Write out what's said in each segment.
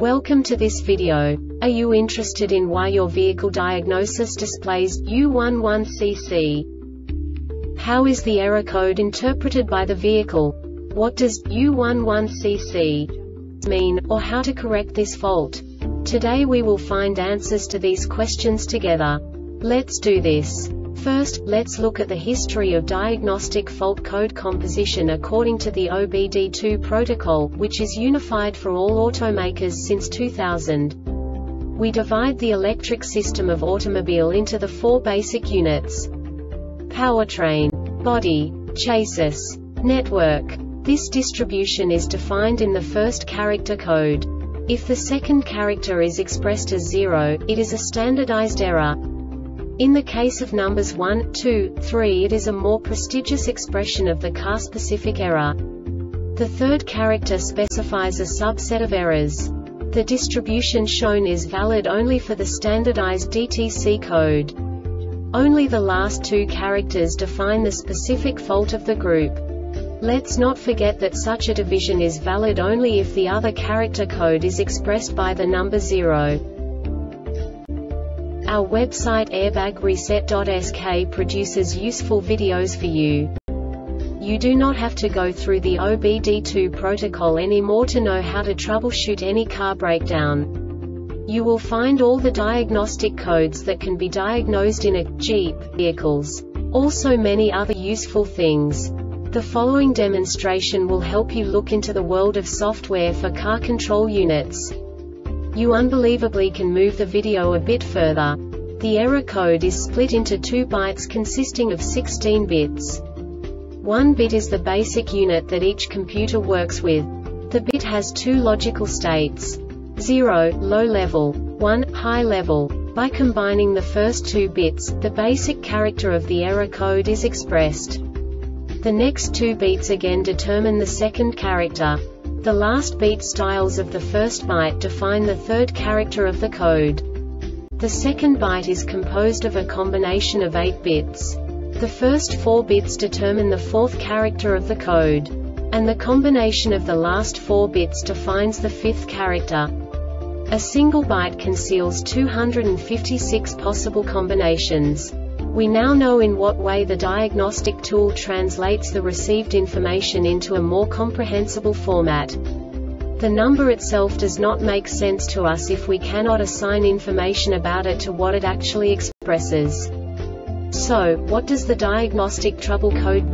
Welcome to this video. Are you interested in why your vehicle diagnosis displays U11CC? How is the error code interpreted by the vehicle? What does U11CC mean, or how to correct this fault? Today we will find answers to these questions together. Let's do this. First, let's look at the history of diagnostic fault code composition according to the OBD2 protocol, which is unified for all automakers since 2000. We divide the electric system of automobile into the four basic units: powertrain, body, chassis, network. This distribution is defined in the first character code. If the second character is expressed as 0, it is a standardized error. In the case of numbers 1, 2, 3, it is a more prestigious expression of the car-specific error. The third character specifies a subset of errors. The distribution shown is valid only for the standardized DTC code. Only the last two characters define the specific fault of the group. Let's not forget that such a division is valid only if the other character code is expressed by the number 0. Our website airbagreset.sk produces useful videos for you. You do not have to go through the OBD2 protocol anymore to know how to troubleshoot any car breakdown. You will find all the diagnostic codes that can be diagnosed in a Jeep vehicles. Also many other useful things. The following demonstration will help you look into the world of software for car control units. You unbelievably can move the video a bit further. The error code is split into 2 bytes consisting of 16 bits. 1 bit is the basic unit that each computer works with. The bit has 2 logical states: 0, low level, 1, high level. By combining the first 2 bits, the basic character of the error code is expressed. The next 2 beats again determine the second character. The last beat styles of the first byte define the third character of the code. The second byte is composed of a combination of 8 bits. The first 4 bits determine the fourth character of the code. And the combination of the last 4 bits defines the fifth character. A single byte conceals 256 possible combinations. We now know in what way the diagnostic tool translates the received information into a more comprehensible format. The number itself does not make sense to us if we cannot assign information about it to what it actually expresses. So, what does the diagnostic trouble code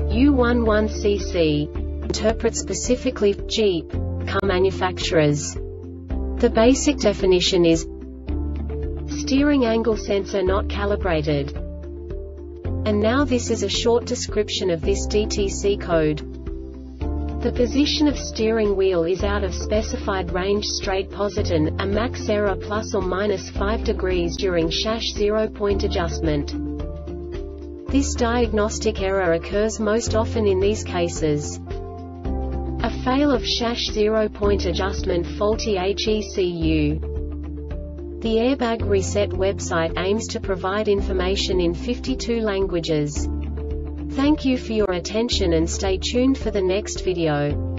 U11CC interpret specifically for Jeep car manufacturers? The basic definition is steering angle sensor not calibrated. And now this is a short description of this DTC code. The position of steering wheel is out of specified range straight position, a max error plus or minus 5 degrees during SHASH 0-point adjustment. This diagnostic error occurs most often in these cases: a fail of SHASH 0-point adjustment, faulty HECU. The Airbag Reset website aims to provide information in 52 languages. Thank you for your attention and stay tuned for the next video.